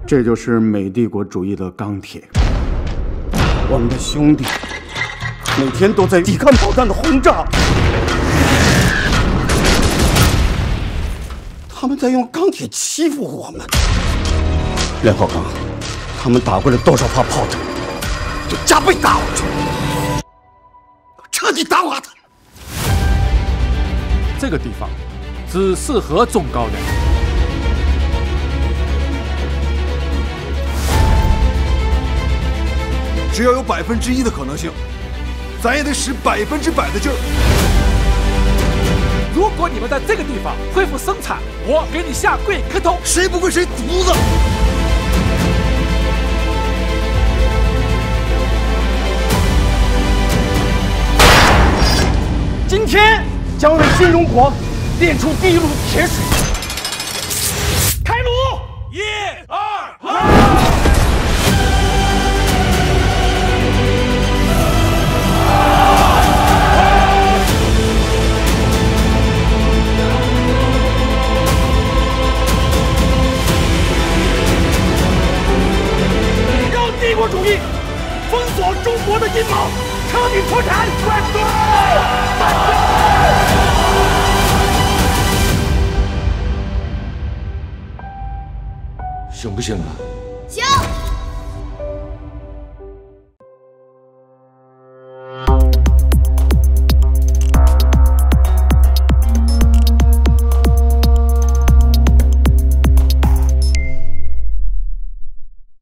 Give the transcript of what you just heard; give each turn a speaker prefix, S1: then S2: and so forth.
S1: 这就是美帝国主义的钢铁。我们的兄弟每天都在抵抗导弹的轰炸，他们在用钢铁欺负我们。连浩刚，他们打过来多少发炮弹，就加倍打我去，彻底打垮他。
S2: 这个地方只适合中高人。
S3: 只要有1%的可能性，咱也得使100%的劲儿。
S2: 如果你们在这个地方恢复生产，我给你下跪磕头，
S3: 谁不跪谁犊子！
S1: 今天将为新中国练出第一路铁水。开炉！1、2、让帝国主义封锁中国的阴谋，彻底脱产！万岁！万岁！
S3: 行不行啊？
S4: 行。